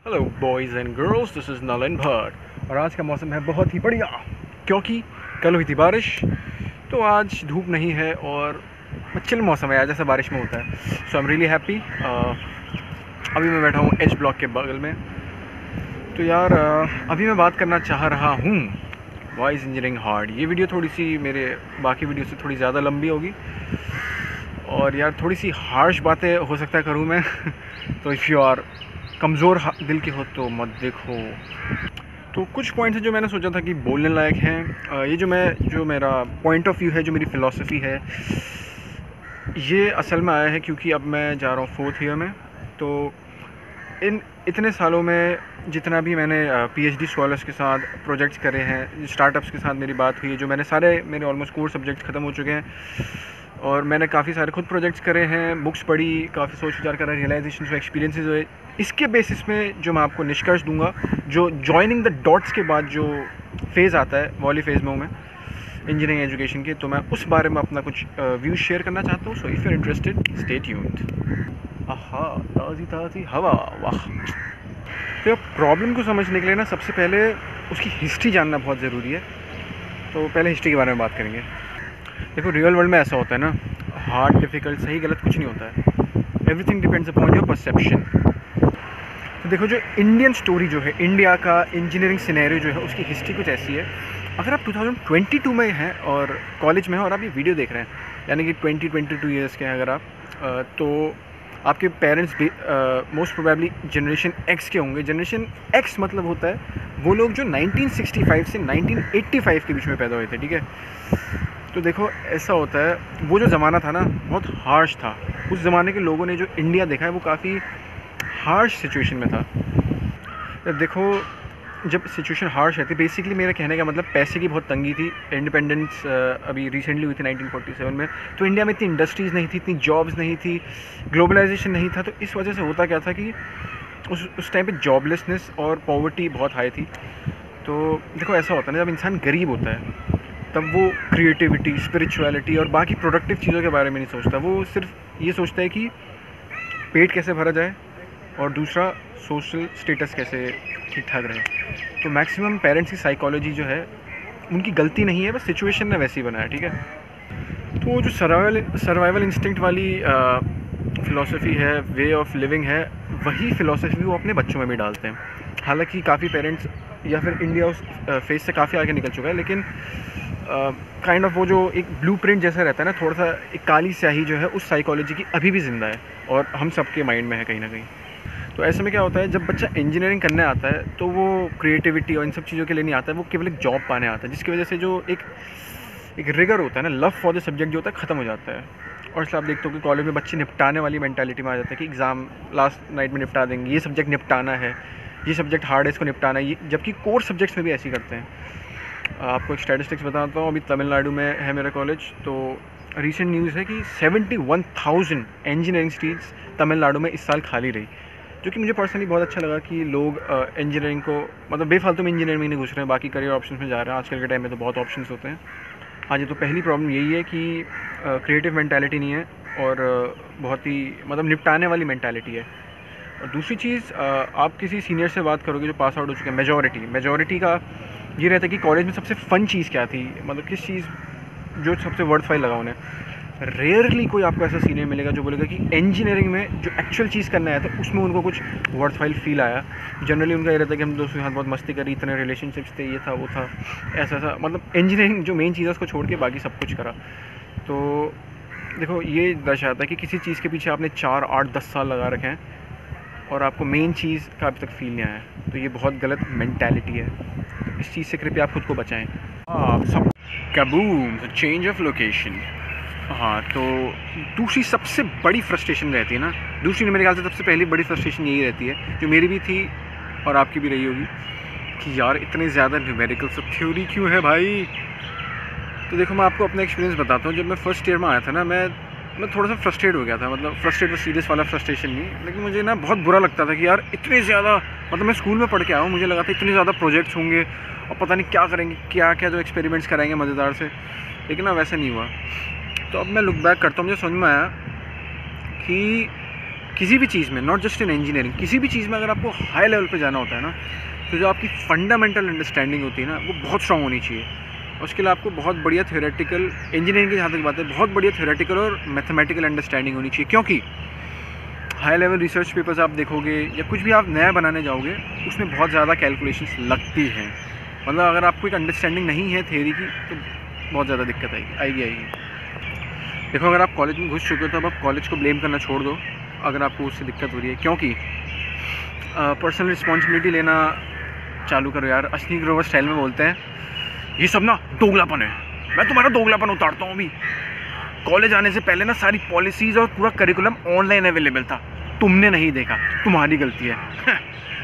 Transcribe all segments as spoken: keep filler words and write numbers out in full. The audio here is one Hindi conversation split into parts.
Hello boys and girls, this is Nalan Bhatt. और आज का मौसम है बहुत ही बढ़िया, क्योंकि कल हुई थी बारिश, तो आज धूप नहीं है और चिल मौसम है, जैसा बारिश में होता है। So I am really happy. अभी मैं बैठा हूँ एच ब्लॉक के बगल में। तो यार uh, अभी मैं बात करना चाह रहा हूँ वाई इज़ इंजीनियरिंग हार्ड। ये वीडियो थोड़ी सी मेरे बाकी वीडियो से थोड़ी ज़्यादा लंबी होगी और यार थोड़ी सी हार्श बातें हो सकता है करूँ मैं तो इफ़ यू आर कमज़ोर दिल के हो तो मत देखो। तो कुछ पॉइंट्स हैं जो मैंने सोचा था कि बोलने लायक हैं। ये जो मैं जो मेरा पॉइंट ऑफ व्यू है, जो मेरी फ़िलॉसफी है, ये असल में आया है क्योंकि अब मैं जा रहा हूँ फोर्थ ईयर में। तो इन इतने सालों में जितना भी मैंने पीएचडी स्कॉलर्स के साथ प्रोजेक्ट्स करे हैं, स्टार्टअप्स के साथ मेरी बात हुई है, जो मैंने सारे मेरे ऑलमोस्ट कोर सब्जेक्ट्स ख़त्म हो चुके हैं और मैंने काफ़ी सारे खुद प्रोजेक्ट्स करे हैं, बुक्स पढ़ी, काफ़ी सोच विचार करा, रियलाइजेशन हुए, एक्सपीरियंसेस हुए। इसके बेसिस में जो मैं आपको निष्कर्ष दूंगा, जो जॉइनिंग द डॉट्स के बाद जो फेज़ आता है, वाली फेज़ में हूँ मैं इंजीनियरिंग एजुकेशन के, तो मैं उस बारे में अपना कुछ व्यूज़ शेयर करना चाहता हूँ। So if you are interested, stay tuned. आहा, ताज़ी ताज़ी हवा, वाह। तो प्रॉब्लम को समझने के लिए ना सबसे पहले उसकी हिस्ट्री जानना बहुत ज़रूरी है। तो पहले हिस्ट्री के बारे में बात करेंगे। देखो, रियल वर्ल्ड में ऐसा होता है ना, हार्ड डिफ़िकल्ट सही गलत कुछ नहीं होता है, everything depends upon your perception. तो देखो, जो इंडियन स्टोरी जो है, इंडिया का इंजीनियरिंग सिनेरियो जो है, उसकी हिस्ट्री कुछ ऐसी है। अगर आप टू थाउज़ेंड ट्वेंटी टू में हैं और कॉलेज में हैं और आप ये वीडियो देख रहे हैं, यानी कि ट्वेंटी ट्वेंटी टू ईयर्स के हैं अगर आप, तो आपके पेरेंट्स भी मोस्ट प्रोबेबली जनरेशन एक्स के होंगे। जनरेशन एक्स मतलब होता है वो लोग जो नाइनटीन सिक्सटी फाइव से नाइनटीन एटी फाइव के बीच में पैदा हुए थे, ठीक है। तो देखो, ऐसा होता है, वो जो ज़माना था ना, बहुत हार्श था। उस ज़माने के लोगों ने जो इंडिया देखा है वो काफ़ी हार्श सिचुएशन में था। तो देखो, जब सिचुएशन हार्श रहती, बेसिकली मेरा कहने का मतलब पैसे की बहुत तंगी थी। इंडिपेंडेंस अभी रिसेंटली हुई थी नाइनटीन फोर्टी सेवन में, तो इंडिया में इतनी इंडस्ट्रीज़ नहीं थी, इतनी जॉब्स नहीं थी, ग्लोबलाइजेशन नहीं था। तो इस वजह से होता क्या था कि उस उस टाइम पे जॉबलेसनेस और पॉवर्टी बहुत हाई थी। तो देखो, ऐसा होता है ना, जब इंसान गरीब होता है तब वो क्रिएटिविटी, स्पिरिचुअलिटी और बाकी प्रोडक्टिव चीज़ों के बारे में नहीं सोचता। वो सिर्फ ये सोचता है कि पेट कैसे भरा जाए और दूसरा सोशल स्टेटस कैसे ठीक ठाक रहे। तो मैक्सिमम पेरेंट्स की साइकोलॉजी जो है, उनकी गलती नहीं है, बस सिचुएशन ने वैसे ही बनाया, ठीक है। तो वो जो सर्वाइवल सर्वाइवल इंस्टिंक्ट वाली फ़िलॉसफी है, वे ऑफ लिविंग है, वही फ़िलॉसफी वो अपने बच्चों में भी डालते हैं। हालांकि काफ़ी पेरेंट्स या फिर इंडिया उस फेज से काफ़ी आगे निकल चुका है, लेकिन काइंड uh, ऑफ वो जो एक ब्लूप्रिंट जैसा रहता है ना, थोड़ा सा एक काली स्याही जो है, उस साइकोलॉजी की अभी भी ज़िंदा है और हम सबके माइंड में है कहीं ना कहीं। तो ऐसे में क्या होता है, जब बच्चा इंजीनियरिंग करने आता है तो वो क्रिएटिविटी और इन सब चीज़ों के लिए नहीं आता है, वो केवल एक जॉब पाने आता है, जिसकी वजह से जो एक एक रिगर होता है ना, लव फॉर द सब्जेक्ट जो होता है, ख़त्म हो जाता है। और इसलिए आप देखते हो कि कॉलेज में बच्चे निपटाने वाली मेंटालिटी में आ जाता है कि एग्ज़ाम लास्ट नाइट में निपटा देंगे, ये सब्जेक्ट निपटाना है, ये सब्जेक्ट हार्ड है, इसको निपटाना है। ये जबकि कोर सब्जेक्ट्स में भी ऐसे ही करते हैं। आपको एक स्टैटिस्टिक्स बताता हूँ, अभी तमिलनाडु में है मेरा कॉलेज। तो रीसेंट न्यूज़ है कि seventy one thousand engineering seats Tamil Nadu में इस साल खाली रही, जो कि मुझे पर्सनली बहुत अच्छा लगा कि लोग इंजीनियरिंग को, मतलब बेफालतू में इंजीनियरिंग में नहीं घुस रहे हैं, बाकी करियर ऑप्शन में जा रहे हैं। आजकल के टाइम में तो बहुत ऑप्शंस होते हैं। हाँ जी, तो पहली प्रॉब्लम यही है कि क्रिएटिव मेंटालिटी नहीं है और uh, बहुत ही मतलब निपटाने वाली मेंटालिटी है। और दूसरी चीज़, uh, आप किसी सीनियर से बात करोगे जो पास आउट हो चुके हैं, मेजॉरिटी मेजॉरिटी का ये रहता है कि कॉलेज में सबसे फ़न चीज़ क्या थी, मतलब किस चीज़ जो सबसे वर्थवाइल लगा उन्हें। रेयरली कोई आपको ऐसा सीनियर मिलेगा जो बोलेगा कि इंजीनियरिंग में जो एक्चुअल चीज़ करना है तो उसमें उनको कुछ वर्थवाइल फील आया। जनरली उनका ये रहता है कि हम दोस्तों के साथ बहुत मस्ती करी, इतने रिलेशनशिप्स थे, ये था वो था, ऐसा ऐसा, मतलब इंजीनियरिंग जो मेन चीज़ है उसको छोड़ के बाकी सब कुछ करा। तो देखो, ये दर्शाता है कि किसी चीज़ के पीछे आपने चार आठ दस साल लगा रखे हैं और आपको मेन चीज़ का अभी तक फील नहीं आया, तो ये बहुत गलत मेंटालिटी है। इस चीज़ से कृपया आप खुद को बचाएं। हाँ, सब कबूम, चेंज ऑफ लोकेशन। हाँ, तो दूसरी सबसे बड़ी फ्रस्ट्रेशन रहती है ना, दूसरी मेरे ख्याल से सबसे पहली बड़ी फ्रस्ट्रेशन यही रहती है, जो मेरी भी थी और आपकी भी रही होगी, कि यार इतने ज़्यादा न्यूमेरिकल्स और थ्योरी क्यों है भाई। तो देखो, मैं आपको अपना एक्सपीरियंस बताता हूँ। जब मैं फर्स्ट ईयर में आया था ना, मैं मैं थोड़ा सा फ्रस्ट्रेट हो गया था, मतलब फ्रस्ट्रेट और सीरियस वाला फ्रस्ट्रेशन नहीं, लेकिन मुझे ना बहुत बुरा लगता था कि यार इतने ज़्यादा, मतलब मैं स्कूल में पढ़ के आया हूँ, मुझे लगा था इतने ज़्यादा प्रोजेक्ट्स होंगे और पता नहीं क्या करेंगे, क्या क्या जो एक्सपेरिमेंट्स कराएंगे मज़ेदार से, लेकिन ना वैसा नहीं हुआ। तो अब मैं लुक बैक करता हूँ, मुझे समझ में आया कि किसी भी चीज़ में, नॉट जस्ट इन इंजीनियरिंग, किसी भी चीज़ में अगर आपको हाई लेवल पे जाना होता है ना, तो जो आपकी फंडामेंटल अंडरस्टैंडिंग होती है ना, वो बहुत स्ट्रांग होनी चाहिए। उसके लिए आपको बहुत बढ़िया थ्योरेटिकल, इंजीनियरिंग की जहाँ तक बात है, बहुत बढ़िया थ्योरेटिकल और मैथमेटिकल अंडरस्टैंडिंग होनी चाहिए। क्योंकि हाई लेवल रिसर्च पेपर्स आप देखोगे या कुछ भी आप नया बनाने जाओगे, उसमें बहुत ज़्यादा कैलकुलेशंस लगती हैं। मतलब अगर आपको एक अंडरस्टैंडिंग नहीं है थ्योरी की, तो बहुत ज़्यादा दिक्कत आएगी आएगी आएगी देखो, अगर आप कॉलेज में घुस चुके हो तो अब आप कॉलेज को ब्लेम करना छोड़ दो अगर आपको उससे दिक्कत हो रही है। क्योंकि पर्सनल रिस्पॉन्सिबिलिटी लेना चालू करो यार। अश्विनी ग्रोवर स्टाइल में बोलते हैं, ये सब ना दोगलापन है, मैं तुम्हारा दोगलापन उतारता हूँ। अभी कॉलेज आने से पहले ना सारी पॉलिसीज़ और पूरा करिकुलम ऑनलाइन अवेलेबल था, तुमने नहीं देखा, तुम्हारी गलती है।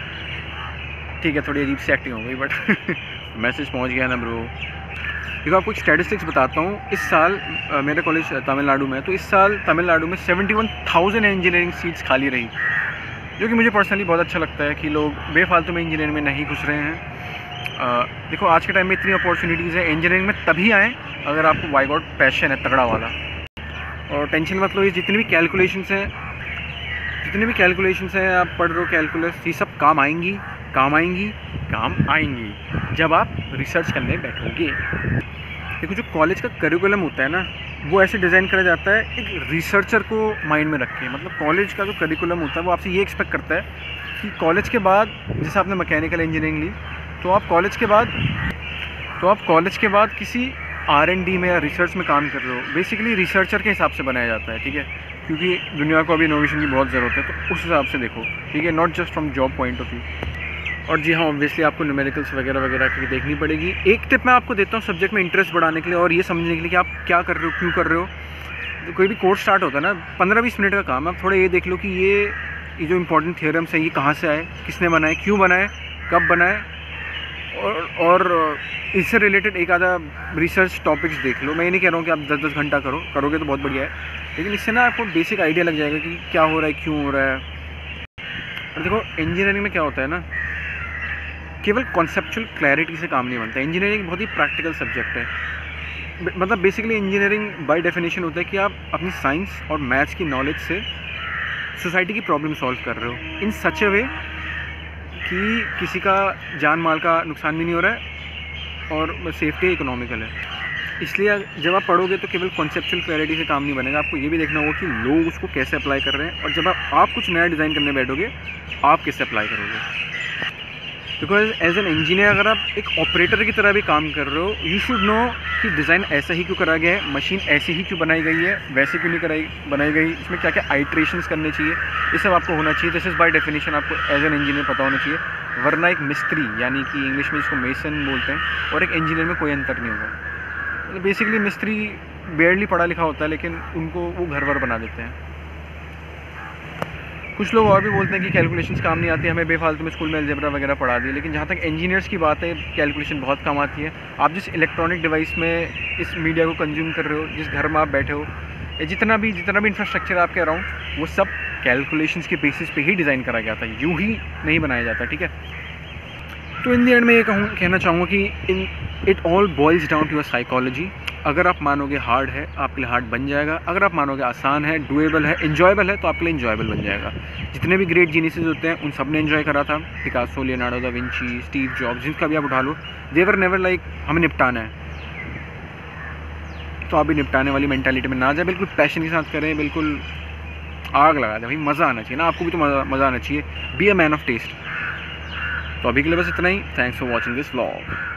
ठीक है, थोड़ी अजीब सी एक्टिंग हो गई, बट मैसेज पहुँच गया ना ब्रो। देखो आपको एक स्टैटिस्टिक्स बताता हूँ। इस साल आ, मेरा कॉलेज तमिलनाडु में है, तो इस साल तमिलनाडु में seventy one thousand engineering seats खाली रही, जो कि मुझे पर्सनली बहुत अच्छा लगता है कि लोग बेफालतू में इंजीनियरिंग में नहीं घुस रहे हैं। आ, देखो आज के टाइम में इतनी अपॉर्चुनिटीज़ है, इंजीनियरिंग में तभी आएँ अगर आपको वाई गॉड पैशन है तगड़ा वाला। और टेंशन मत लो, ये जितनी भी कैलकुलेशंस हैं जितनी भी कैलकुलेशंस हैं आप पढ़ रहे हो, कैलकुलस, ये सब काम आएंगी काम आएंगी काम आएंगी जब आप रिसर्च करने बैठोगे। देखो जो कॉलेज का करिकुलम होता है ना, वो ऐसे डिज़ाइन करा जाता है एक रिसर्चर को माइंड में रख के। मतलब कॉलेज का जो करिकुलम होता है वो आपसे ये एक्सपेक्ट करता है कि कॉलेज के बाद, जैसे आपने मैकेनिकल इंजीनियरिंग ली, तो आप कॉलेज के बाद तो आप कॉलेज के बाद किसी आर एन डी में या रिसर्च में काम कर रहे हो। बेसिकली रिसर्चर के हिसाब से बनाया जाता है, ठीक है, क्योंकि दुनिया को अभी इनोवेशन की बहुत ज़रूरत है, तो उस हिसाब से देखो, ठीक है, not just from job point of view. और जी हाँ, ऑब्वियसली आपको न्यूमेरिकल्स वगैरह वगैरह की देखनी पड़ेगी। एक टिप मैं आपको देता हूँ सब्जेक्ट में इंटरेस्ट बढ़ाने के लिए और ये समझने के लिए कि आप क्या कर रहे हो, क्यों कर रहे हो। तो कोई भी कोर्स स्टार्ट होता है ना, पंद्रह बीस मिनट का काम है, आप थोड़ा ये देख लो कि ये ये जो इंपॉर्टेंट थ्योरम्स हैं ये कहाँ से आए, किसने बनाए, क्यों बनाए, कब बनाए, और और इससे रिलेटेड एक आधा रिसर्च टॉपिक्स देख लो। मैं ये नहीं कह रहा हूँ कि आप दस दस घंटा करो, करोगे तो बहुत बढ़िया है, लेकिन इससे ना आपको बेसिक आइडिया लग जाएगा कि क्या हो रहा है, क्यों हो रहा है। और देखो इंजीनियरिंग में क्या होता है ना, केवल कॉन्सेप्चुअल क्लैरिटी से काम नहीं बनता। इंजीनियरिंग बहुत ही प्रैक्टिकल सब्जेक्ट है। मतलब बेसिकली इंजीनियरिंग बाय डेफिनेशन होता है कि आप अपनी साइंस और मैथ्स की नॉलेज से सोसाइटी की प्रॉब्लम सॉल्व कर रहे हो इन सच ए वे कि किसी का जान माल का नुकसान भी नहीं हो रहा है और सेफ्टी इकोनॉमिकल है। इसलिए जब आप पढ़ोगे तो केवल कॉन्सेप्चुअल क्लैरिटी से काम नहीं बनेगा, आपको ये भी देखना होगा कि लोग उसको कैसे अप्लाई कर रहे हैं, और जब आप, आप कुछ नया डिज़ाइन करने बैठोगे आप कैसे अप्लाई करोगे। बिकॉज एज एन इंजीनियर अगर आप एक ऑपरेटर की तरह भी काम कर रहे हो, यू शुड नो कि डिज़ाइन ऐसा ही क्यों करा गया है, मशीन ऐसी ही क्यों बनाई गई है, वैसे क्यों नहीं कराई बनाई गई, इसमें क्या क्या आइट्रेशंस करने चाहिए, ये सब आपको होना चाहिए। दिस इज़ बाय डेफिनेशन आपको एज एन इंजीनियर पता होना चाहिए, वरना एक मिस्त्री, यानी कि इंग्लिश में इसको मेसन बोलते हैं, और एक इंजीनियर में कोई अंतर नहीं होगा। तो बेसिकली मिस्त्री बेयरली पढ़ा लिखा होता है, लेकिन उनको वो घर वर बना देते हैं। कुछ लोग और भी बोलते हैं कि कैलकुलेशंस काम नहीं आती, हमें बेफालतू में स्कूल में अलजेब्रा वगैरह पढ़ा दी, लेकिन जहाँ तक इंजीनियर्स की बात है कैलकुलेशन बहुत काम आती है। आप जिस इलेक्ट्रॉनिक डिवाइस में इस मीडिया को कंज्यूम कर रहे हो, जिस घर में आप बैठे हो, जितना भी जितना भी इंफ्रास्ट्रक्चर आपके अराउंड, वो सब कैलकुलेशंस के बेसिस पे ही डिज़ाइन करा गया था, यूँ ही नहीं बनाया जाता, ठीक है। तो इन दी एंड में ये कहूँ कहना चाहूँगा कि in it all boils down to your psychology. अगर आप मानोगे हार्ड है, आपके लिए हार्ड बन जाएगा। अगर आप मानोगे आसान है, डुएबल है, इन्जॉयबल है, तो आपके लिए इन्जॉयबल बन जाएगा। जितने भी ग्रेट जीनियसेस होते हैं उन सब ने इन्जॉय करा था। Picasso, Leonardo da Vinci, Steve Jobs, जिनका भी आप उठा लो, दे वर नेवर लाइक हमें निपटाना है, तो आप भी निपटाने वाली मेंटालिटी में ना जाए, बिल्कुल पैशन के साथ करें, बिल्कुल आग लगा दें भाई, मज़ा आना चाहिए ना, आपको भी तो मज़ा मज़ा आना चाहिए। Be a man of taste. तो अभी के लिए बस इतना ही। Thanks for watching this vlog.